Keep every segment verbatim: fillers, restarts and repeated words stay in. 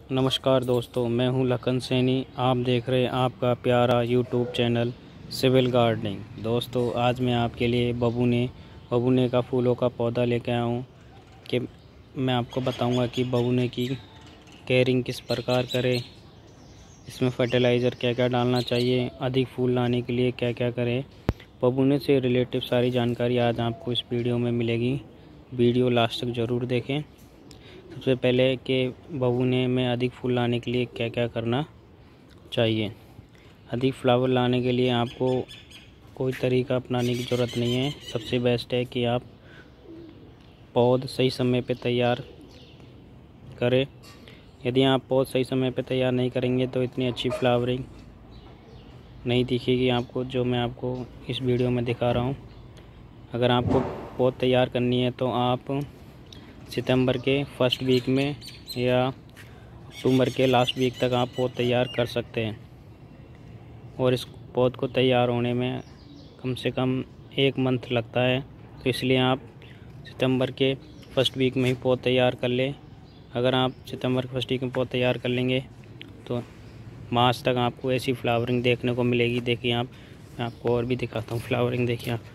नमस्कार दोस्तों, मैं हूं लखन सैनी। आप देख रहे हैं आपका प्यारा यूट्यूब चैनल सिविल गार्डनिंग। दोस्तों, आज मैं आपके लिए बबूने बबूने का फूलों का पौधा लेकर आया हूं कि मैं आपको बताऊंगा कि बबूने की केयरिंग किस प्रकार करें, इसमें फर्टिलाइज़र क्या क्या डालना चाहिए, अधिक फूल लाने के लिए क्या क्या करें। बबूने से रिलेटिव सारी जानकारी आज आपको इस वीडियो में मिलेगी। वीडियो लास्ट तक ज़रूर देखें। सबसे पहले कि बबूने में अधिक फूल लाने के लिए क्या क्या करना चाहिए। अधिक फ्लावर लाने के लिए आपको कोई तरीका अपनाने की ज़रूरत नहीं है। सबसे बेस्ट है कि आप पौध सही समय पे तैयार करें। यदि आप पौध सही समय पे तैयार नहीं करेंगे तो इतनी अच्छी फ्लावरिंग नहीं दिखेगी आपको, जो मैं आपको इस वीडियो में दिखा रहा हूँ। अगर आपको पौध तैयार करनी है तो आप सितंबर के फर्स्ट वीक में या अक्टूबर के लास्ट वीक तक आप पौध तैयार कर सकते हैं। और इस पौध को तैयार होने में कम से कम एक मंथ लगता है, तो इसलिए आप सितंबर के फर्स्ट वीक में ही पौध तैयार कर लें। अगर आप सितंबर के फर्स्ट वीक में पौध तैयार कर लेंगे तो मार्च तक आपको ऐसी फ्लावरिंग देखने को मिलेगी। देखिए, आप मैं आपको और भी दिखाता हूँ फ्लावरिंग। देखिए, आप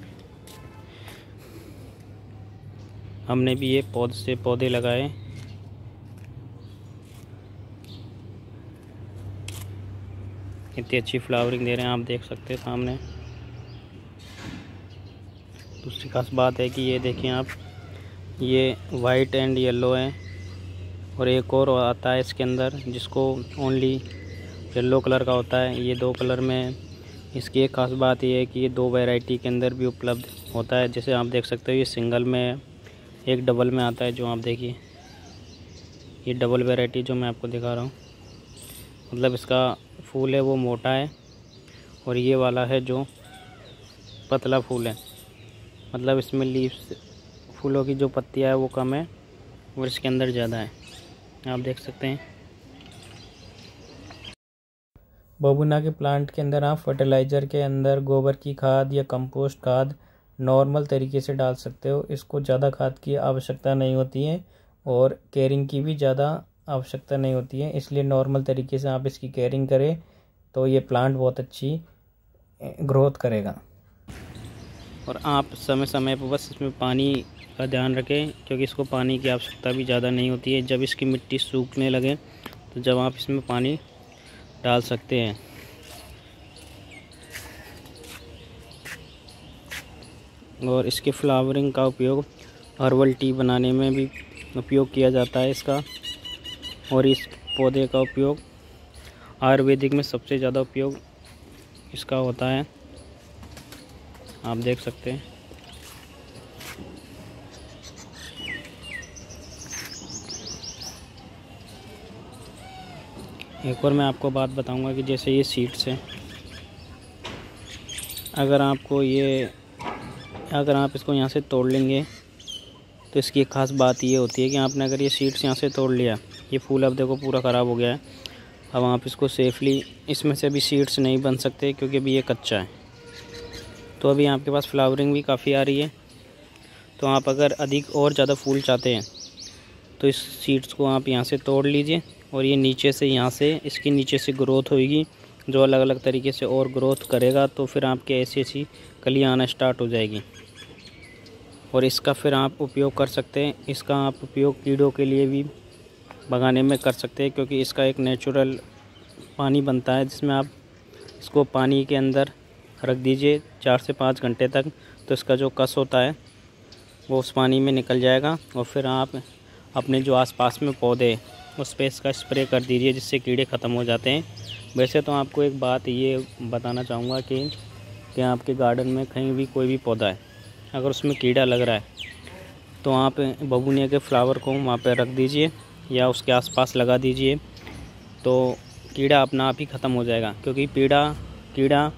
हमने भी ये पौध से पौधे लगाए। इतनी अच्छी फ्लावरिंग दे रहे हैं, आप देख सकते हैं सामने। दूसरी खास बात है कि ये देखिए आप, ये वाइट एंड येलो है और एक और आता है इसके अंदर जिसको ओनली येलो कलर का होता है। ये दो कलर में। इसकी एक खास बात ये है कि ये दो वैरायटी के अंदर भी उपलब्ध होता है। जैसे आप देख सकते हो, ये सिंगल में, एक डबल में आता है। जो आप देखिए, ये डबल वैरायटी जो मैं आपको दिखा रहा हूँ, मतलब इसका फूल है वो मोटा है और ये वाला है जो पतला फूल है। मतलब इसमें लीव्स, फूलों की जो पत्तियाँ है वो कम है और इसके अंदर ज़्यादा है। आप देख सकते हैं। बबूना के प्लांट के अंदर आप फर्टिलाइज़र के अंदर गोबर की खाद या कंपोस्ट खाद नॉर्मल तरीके से डाल सकते हो। इसको ज़्यादा खाद की आवश्यकता नहीं होती है और केयरिंग की भी ज़्यादा आवश्यकता नहीं होती है। इसलिए नॉर्मल तरीके से आप इसकी केयरिंग करें तो ये प्लांट बहुत अच्छी ग्रोथ करेगा। और आप समय समय पर बस इसमें पानी का ध्यान रखें, क्योंकि इसको पानी की आवश्यकता भी ज़्यादा नहीं होती है। जब इसकी मिट्टी सूखने लगे तो जब आप इसमें पानी डाल सकते हैं। और इसके फ्लावरिंग का उपयोग हर्बल टी बनाने में भी उपयोग किया जाता है इसका। और इस पौधे का उपयोग आयुर्वेदिक में सबसे ज़्यादा उपयोग इसका होता है। आप देख सकते हैं। एक और मैं आपको बात बताऊंगा कि जैसे ये सीड्स हैं, अगर आपको ये अगर आप इसको यहाँ से तोड़ लेंगे तो इसकी एक ख़ास बात ये होती है कि आपने अगर ये सीड्स यहाँ से तोड़ लिया, ये फूल अब देखो पूरा ख़राब हो गया है। अब आप इसको सेफली, इसमें से अभी सीड्स नहीं बन सकते क्योंकि अभी ये कच्चा है। तो अभी आपके पास फ्लावरिंग भी काफ़ी आ रही है। तो आप अगर अधिक और ज़्यादा फूल चाहते हैं तो इस सीड्स को आप यहाँ से तोड़ लीजिए और ये नीचे से, यहाँ से इसके नीचे से ग्रोथ होगी जो अलग अलग तरीके से और ग्रोथ करेगा। तो फिर आपके ऐसी ऐसी कलियाँ आना स्टार्ट हो जाएगी और इसका फिर आप उपयोग कर सकते हैं। इसका आप उपयोग कीड़ों के लिए भी भगाने में कर सकते हैं, क्योंकि इसका एक नेचुरल पानी बनता है जिसमें आप इसको पानी के अंदर रख दीजिए चार से पाँच घंटे तक, तो इसका जो कस होता है वो उस पानी में निकल जाएगा। और फिर आप अपने जो आसपास में पौधे उस पर इसका स्प्रे कर दीजिए, जिससे कीड़े ख़त्म हो जाते हैं। वैसे तो आपको एक बात ये बताना चाहूँगा कि कि आपके गार्डन में कहीं भी कोई भी पौधा है, अगर उसमें कीड़ा लग रहा है तो आप बबूनिया के फ्लावर को वहाँ पर रख दीजिए या उसके आसपास लगा दीजिए, तो कीड़ा अपना आप ही ख़त्म हो जाएगा। क्योंकि कीड़ा कीड़ा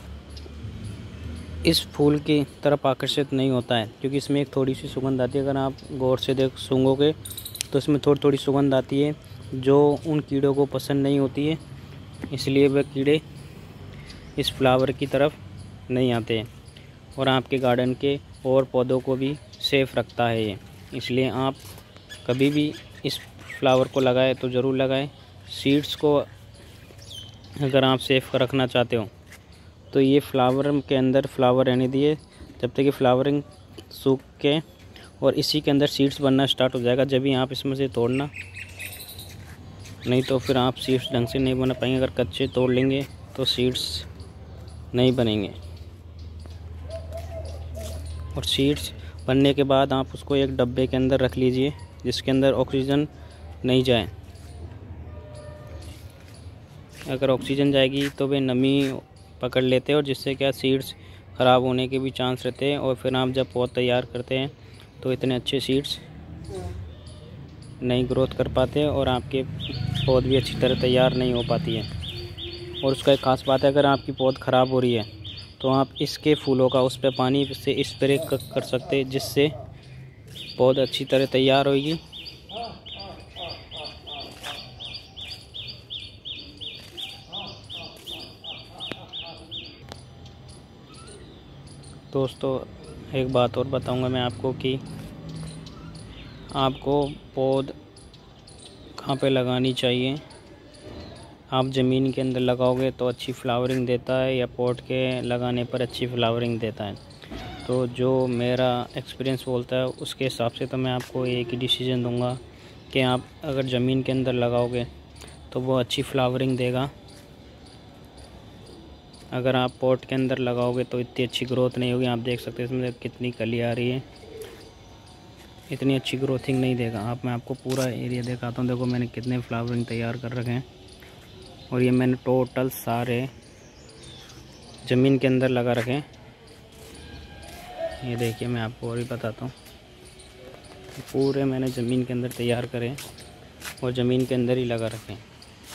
इस फूल की तरफ आकर्षित नहीं होता है, क्योंकि इसमें एक थोड़ी सी सुगंध आती है। अगर आप गौर से देख सूंघोगे तो इसमें थोड़ी थोड़ी सुगंध आती है जो उन कीड़ों को पसंद नहीं होती है, इसलिए वह कीड़े इस फ्लावर की तरफ नहीं आते हैं और आपके गार्डन के और पौधों को भी सेफ रखता है ये। इसलिए आप कभी भी इस फ्लावर को लगाए तो ज़रूर लगाएं। सीड्स को अगर आप सेफ रखना चाहते हो तो ये फ्लावर के अंदर फ्लावर रहने दिए जब तक कि फ्लावरिंग सूख के, और इसी के अंदर सीड्स बनना स्टार्ट हो जाएगा जब ही आप इसमें से तोड़ना, नहीं तो फिर आप सीड्स ढंग से नहीं बना पाएंगे। अगर कच्चे तोड़ लेंगे तो सीड्स नहीं बनेंगे। और सीड्स बनने के बाद आप उसको एक डब्बे के अंदर रख लीजिए जिसके अंदर ऑक्सीजन नहीं जाए। अगर ऑक्सीजन जाएगी तो वे नमी पकड़ लेते हैं और जिससे क्या सीड्स ख़राब होने के भी चांस रहते हैं, और फिर आप जब पौध तैयार करते हैं तो इतने अच्छे सीड्स नहीं ग्रोथ कर पाते और आपके पौध भी अच्छी तरह तैयार नहीं हो पाती है। और उसका एक ख़ास बात है, अगर आपकी पौध ख़राब हो रही है तो आप इसके फूलों का उस पर पानी से स्प्रे कर सकते हैं जिससे पौध अच्छी तरह तैयार होगी। दोस्तों एक बात और बताऊंगा मैं आपको कि आपको पौध कहाँ पे लगानी चाहिए। आप ज़मीन के अंदर लगाओगे तो अच्छी फ्लावरिंग देता है या पॉट के लगाने पर अच्छी फ्लावरिंग देता है। तो जो मेरा एक्सपीरियंस बोलता है उसके हिसाब से तो मैं आपको एक ही डिसीजन दूंगा कि आप अगर ज़मीन के अंदर लगाओगे तो वो अच्छी फ्लावरिंग देगा। अगर आप पॉट के अंदर लगाओगे तो इतनी अच्छी ग्रोथ नहीं होगी। आप देख सकते हैं इसमें कितनी कली आ रही है, इतनी अच्छी ग्रोथिंग नहीं देगा। आप मैं आपको पूरा एरिया दिखाता हूँ। देखो मैंने कितने फ्लावरिंग तैयार कर रखे हैं, और ये मैंने टोटल सारे ज़मीन के अंदर लगा रखे हैं। ये देखिए मैं आपको और भी बताता हूँ, पूरे मैंने ज़मीन के अंदर तैयार करे और ज़मीन के अंदर ही लगा रखे हैं।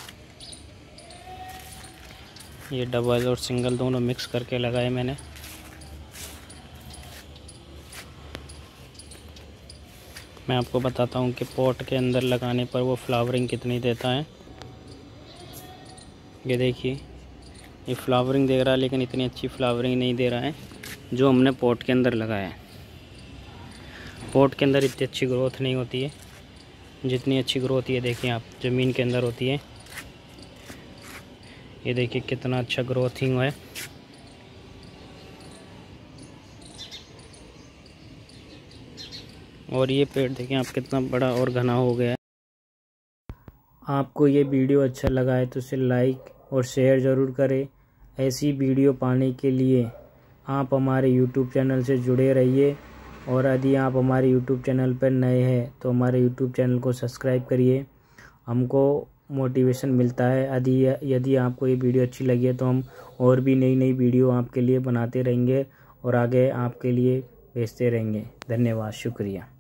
ये डबल और सिंगल दोनों मिक्स करके लगाए मैंने। मैं आपको बताता हूँ कि पॉट के अंदर लगाने पर वो फ्लावरिंग कितनी देता है। ये देखिए ये फ्लावरिंग दे रहा है लेकिन इतनी अच्छी फ्लावरिंग नहीं दे रहा है जो हमने पॉट के अंदर लगाया है। पॉट के अंदर इतनी अच्छी ग्रोथ नहीं होती है जितनी अच्छी ग्रोथ ये देखिए आप ज़मीन के अंदर होती है। ये देखिए कितना अच्छा ग्रोथिंग है। और ये पेड़ देखिए आप कितना बड़ा और घना हो गया है। आपको ये वीडियो अच्छा लगा है तो इसे लाइक और शेयर ज़रूर करें। ऐसी वीडियो पाने के लिए आप हमारे यूट्यूब चैनल से जुड़े रहिए, और यदि आप हमारे यूट्यूब चैनल पर नए हैं तो हमारे यूट्यूब चैनल को सब्सक्राइब करिए। हमको मोटिवेशन मिलता है। यदि यदि आपको ये वीडियो अच्छी लगी है तो हम और भी नई नई वीडियो आपके लिए बनाते रहेंगे और आगे आपके लिए भेजते रहेंगे। धन्यवाद, शुक्रिया।